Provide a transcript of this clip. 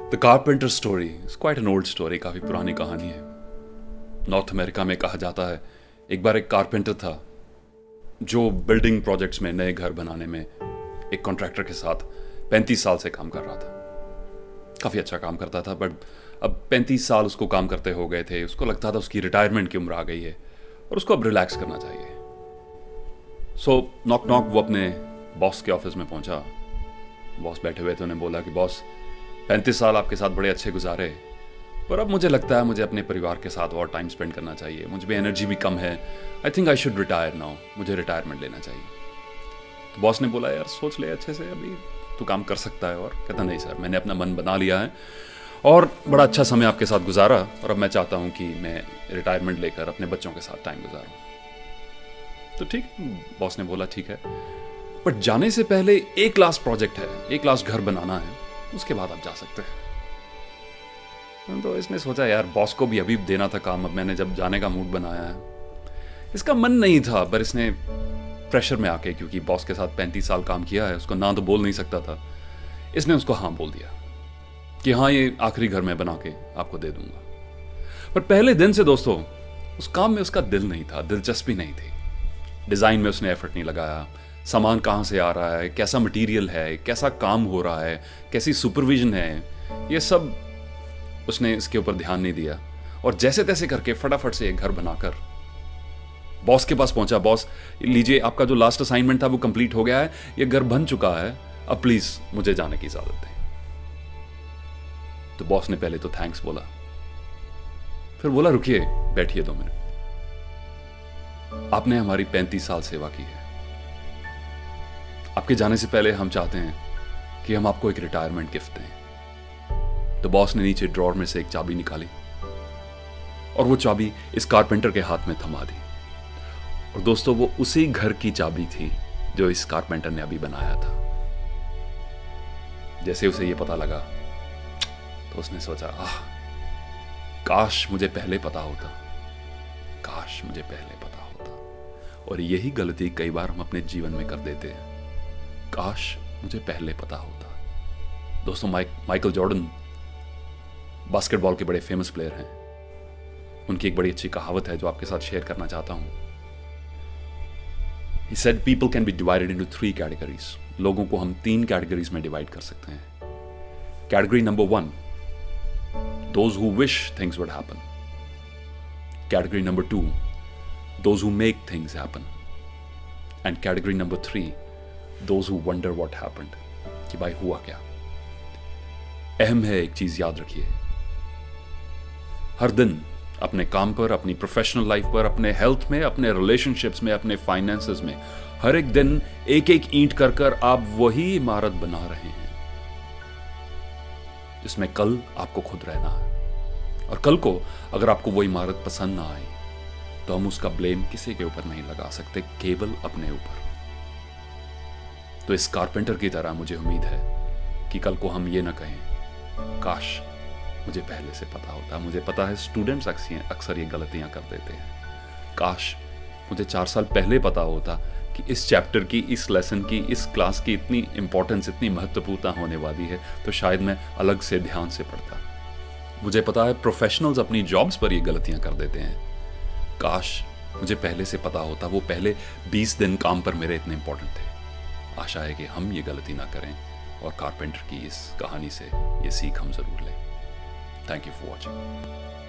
The carpenter story is quite an old story, काफ़ी पुरानी कहानी है। नॉर्थ अमेरिका में कहा जाता है एक बार एक कारपेंटर था जो बिल्डिंग प्रोजेक्ट्स में नए घर बनाने में एक कॉन्ट्रैक्टर के साथ 35 साल से काम कर रहा था। काफ़ी अच्छा काम करता था, बट अब 35 साल उसको काम करते हो गए थे। उसको लगता था उसकी रिटायरमेंट की उम्र आ गई है और उसको अब रिलैक्स करना चाहिए। सो नॉक नॉक वो अपने बॉस के ऑफिस में पहुंचा। बॉस बैठे हुए थे। उन्हें बोला कि बॉस, 35 साल आपके साथ बड़े अच्छे गुजारे, पर अब मुझे लगता है मुझे अपने परिवार के साथ और टाइम स्पेंड करना चाहिए। मुझ में एनर्जी भी कम है। I think I should retire now. मुझे रिटायरमेंट लेना चाहिए। तो बॉस ने बोला, यार सोच ले अच्छे से, अभी तू काम कर सकता है। और कहता, नहीं सर, मैंने अपना मन बना लिया है और बड़ा अच्छा समय आपके साथ गुजारा और अब मैं चाहता हूँ कि मैं रिटायरमेंट लेकर अपने बच्चों के साथ टाइम गुजारूँ। तो ठीक, बॉस ने बोला ठीक है, बट जाने से पहले एक लास्ट प्रोजेक्ट है, एक लास्ट घर बनाना है, उसके बाद आप जा सकते हैं। तो इसने सोचा, यार बॉस को भी अभी देना था काम, अब मैंने जब जाने का मूड बनाया है। इसका मन नहीं था, पर इसने प्रेशर में आके, क्योंकि बॉस के साथ 35 साल काम किया है, उसको ना तो बोल नहीं सकता था, इसने उसको हाँ बोल दिया कि हाँ ये आखिरी घर मैं बना के आपको दे दूंगा। पर पहले दिन से दोस्तों उस काम में उसका दिल नहीं था, दिलचस्पी नहीं थी। डिज़ाइन में उसने एफर्ट नहीं लगाया। सामान कहाँ से आ रहा है, कैसा मटेरियल है, कैसा काम हो रहा है, कैसी सुपरविजन है, ये सब उसने इसके ऊपर ध्यान नहीं दिया। और जैसे तैसे करके फटाफट से एक घर बनाकर बॉस के पास पहुंचा। बॉस, लीजिए आपका जो लास्ट असाइनमेंट था वो कंप्लीट हो गया है, ये घर बन चुका है, अब प्लीज मुझे जाने की इजाजत दें। तो बॉस ने पहले तो थैंक्स बोला, फिर बोला रुकिए, बैठिए 2 मिनट। आपने हमारी 35 साल सेवा की है। आपके जाने से पहले हम चाहते हैं कि हम आपको एक रिटायरमेंट गिफ्ट दें। तो बॉस ने नीचे ड्रॉर में से एक चाबी निकाली और वो चाबी इस कारपेंटर के हाथ में थमा दी। और दोस्तों वो उसी घर की चाबी थी जो इस कारपेंटर ने अभी बनाया था। जैसे उसे ये पता लगा तो उसने सोचा, काश मुझे पहले पता होता, काश मुझे पहले पता होता। और यही गलती कई बार हम अपने जीवन में कर देते हैं, काश मुझे पहले पता होता। दोस्तों माइकल जॉर्डन बास्केटबॉल के बड़े फेमस प्लेयर हैं। उनकी एक बड़ी अच्छी कहावत है जो आपके साथ शेयर करना चाहता हूं। He said people can be divided into 3 categories. लोगों को हम 3 कैटेगरीज में डिवाइड कर सकते हैं। Category number 1, those who wish things would happen. Category number 2, those who make things happen. And category number 3, those who wonder what happened. कि भाई हुआ क्या। अहम है एक चीज याद रखिए, हर दिन अपने काम पर, अपनी प्रोफेशनल लाइफ पर, अपने हेल्थ में, अपने रिलेशनशिप्स में, अपने फाइनेंसेस में, हर एक दिन एक एक ईंट कर कर आप वही इमारत बना रहे हैं जिसमें कल आपको खुद रहना है। और कल को अगर आपको वो इमारत पसंद ना आई तो हम उसका ब्लेम किसी के ऊपर नहीं लगा सकते, केवल अपने ऊपर। तो इस कारपेंटर की तरह मुझे उम्मीद है कि कल को हम ये ना कहें, काश मुझे पहले से पता होता। मुझे पता है स्टूडेंट्स अक्सर ये गलतियां कर देते हैं। काश मुझे 4 साल पहले पता होता कि इस चैप्टर की, इस लेसन की, इस क्लास की इतनी इंपॉर्टेंस, इतनी महत्वपूर्णता होने वाली है, तो शायद मैं अलग से ध्यान से पढ़ता। मुझे पता है प्रोफेशनल्स अपनी जॉब्स पर ये गलतियां कर देते हैं। काश मुझे पहले से पता होता, वो पहले 20 दिन काम पर मेरे इतने इंपॉर्टेंट थे। आशा है कि हम ये गलती ना करें और कारपेंटर की इस कहानी से ये सीख हम जरूर लें। Thank you for watching.